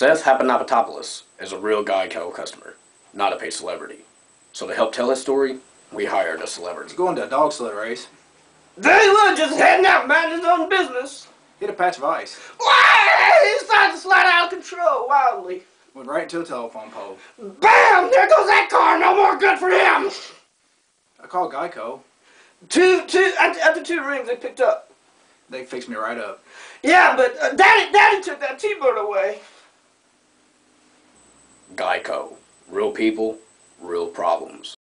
Seth Papanopoulos is a real Geico customer, not a paid celebrity. So to help tell his story, we hired a celebrity. He's going to a dog sled race. There he was, just heading out, minding his own business. Hit a patch of ice. Why? He started to slide out of control wildly. Went right into a telephone pole. Bam! There goes that car. No more good for him. I called Geico. After 2 rings, they picked up. They fixed me right up. Yeah, but Daddy took that T-bird away. Geico. Real people, real problems.